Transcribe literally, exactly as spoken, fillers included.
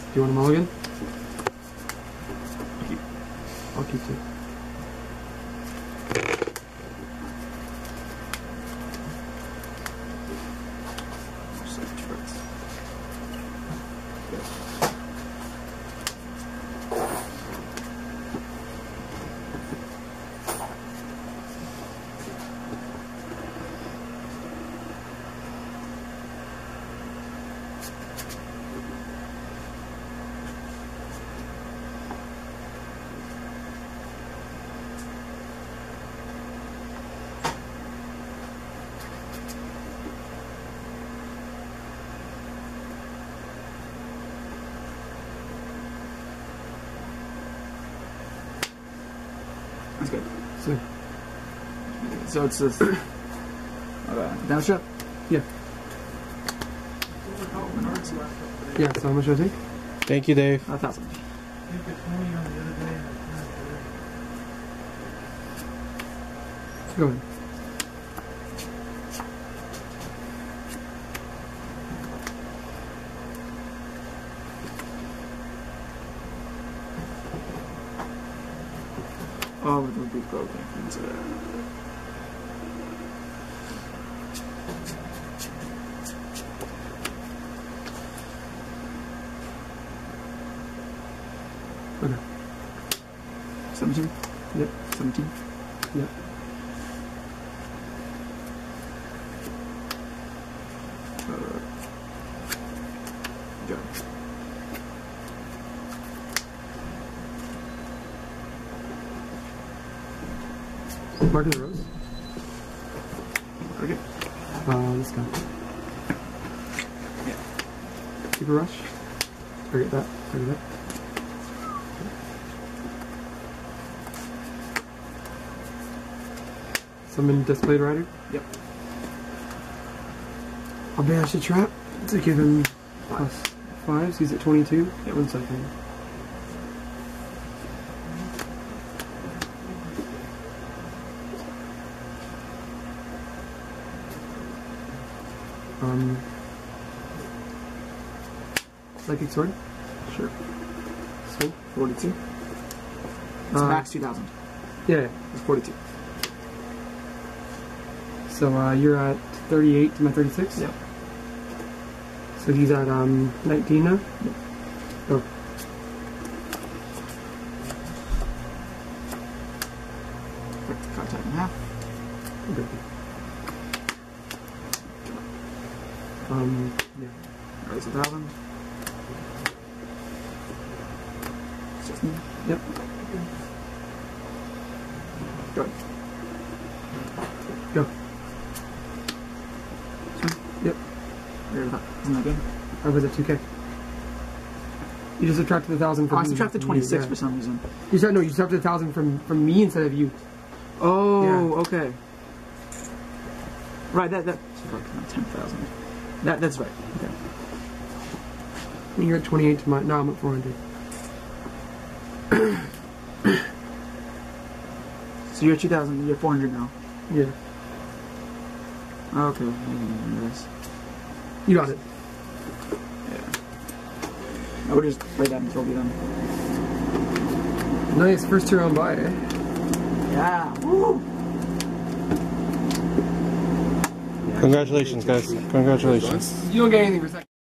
you want a mulligan? I'll keep two. That's good. So, so it's this. Okay. Down strap? Yeah. Yeah, so how much do I take? Thank you, Dave. A thousand. Go ahead. Oh, it would be broken. Into that. Okay. seventeen? Yep. seventeen? Yep. Uh, go. Mark the rose. Okay. Uh, this guy. Yeah. Super rush. Forget that. Forget that. Summon Displayed Rider. Yep. I'll bash the trap to give him plus five, so he's at twenty-two. Yep. One second. Um, Psychic Sword. Sure. Sword. forty-two. It's Uh, max two thousand. Yeah, yeah. It's forty-two. So uh, you're at thirty-eight to my thirty-six? Yep. So he's at um, nineteen now? Yep. Oh. Quick to cut that in half. Okay. Um, yeah. Raise a thousand. sixteen. Yep. Go ahead. Go. Yep. Isn't that good? I was at two K. You just subtracted the thousand Oh, from I me. subtracted twenty-six Yeah. for some reason. You said no. You subtracted the thousand from from me instead of you. Oh, Yeah. okay. Right, that that ten thousand. That that's right. Okay. And you're at twenty-eight to my. No, I'm at four hundred. So you're at two thousand. You're four hundred now. Yeah. Okay. Yes. You got it. I would just play that until we're done. Nice first turn on by. Eh? Yeah. Woo. Congratulations, guys. Congratulations. You don't get anything for second.